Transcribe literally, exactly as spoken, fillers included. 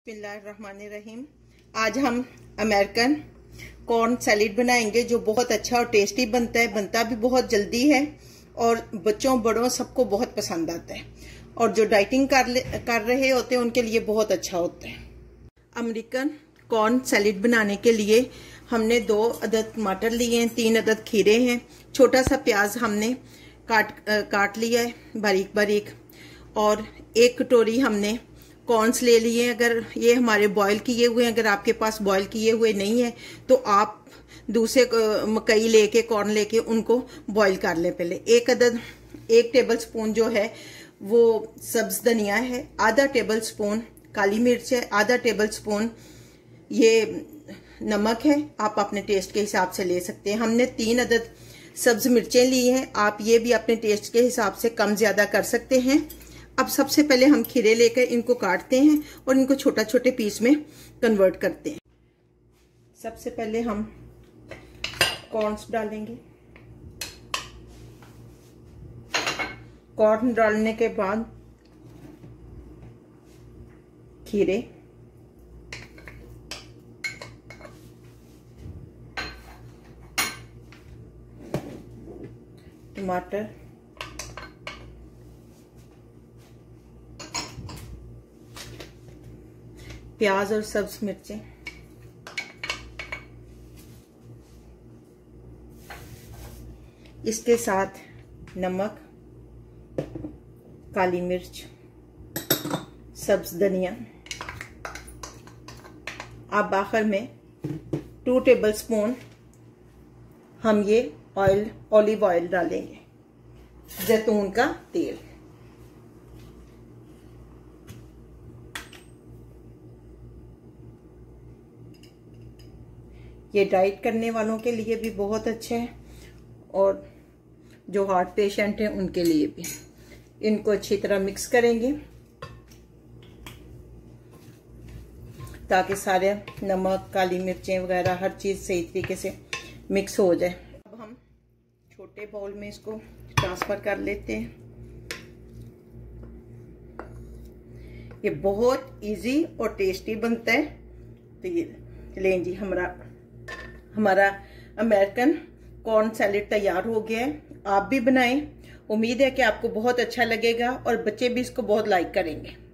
बिस्मिल्लाहिर्रहमानिर्रहीम। आज हम अमेरिकन कॉर्न सैलेड बनाएंगे जो बहुत अच्छा और टेस्टी बनता है। बनता भी बहुत जल्दी है और बच्चों बड़ों सबको बहुत पसंद आता है और जो डाइटिंग कर कर रहे होते हैं उनके लिए बहुत अच्छा होता है। अमेरिकन कॉर्न सैलेड बनाने के लिए हमने दो अदद टमाटर लिए हैं, तीन अदद खीरे हैं, छोटा सा प्याज हमने काट काट लिया है बारीक बारीक, और एक कटोरी हमने कॉर्न्स ले लिए। अगर ये हमारे बॉईल किए हुए हैं, अगर आपके पास बॉईल किए हुए नहीं है तो आप दूसरे मकई लेके कॉर्न लेके उनको बॉईल कर लें। पहले एक अदद एक टेबल स्पून जो है वो सब्ज धनिया है, आधा टेबल स्पून काली मिर्च है, आधा टेबल स्पून ये नमक है, आप अपने टेस्ट के हिसाब से ले सकते हैं। हमने तीन अदद सब्ज मिर्चें ली हैं, आप ये भी अपने टेस्ट के हिसाब से कम ज्यादा कर सकते हैं। अब सबसे पहले हम खीरे लेकर इनको काटते हैं और इनको छोटा छोटे पीस में कन्वर्ट करते हैं। सबसे पहले हम कॉर्न्स डालेंगे। कॉर्न डालने के बाद खीरे, टमाटर, प्याज और सब्ज मिर्चें, इसके साथ नमक, काली मिर्च, सब्ज धनिया। अब आखिर में टू टेबल स्पून हम ये ऑयल ऑलिव ऑयल डालेंगे, जैतून का तेल। ये डाइट करने वालों के लिए भी बहुत अच्छा है और जो हार्ट पेशेंट हैं उनके लिए भी। इनको अच्छी तरह मिक्स करेंगे ताकि सारे नमक, काली मिर्चें वगैरह हर चीज सही तरीके से मिक्स हो जाए। अब हम छोटे बाउल में इसको ट्रांसफर कर लेते हैं। ये बहुत इजी और टेस्टी बनता है। तो ये लें जी, हमारा हमारा अमेरिकन कॉर्न सैलेड तैयार हो गया है। आप भी बनाएं, उम्मीद है कि आपको बहुत अच्छा लगेगा और बच्चे भी इसको बहुत लाइक करेंगे।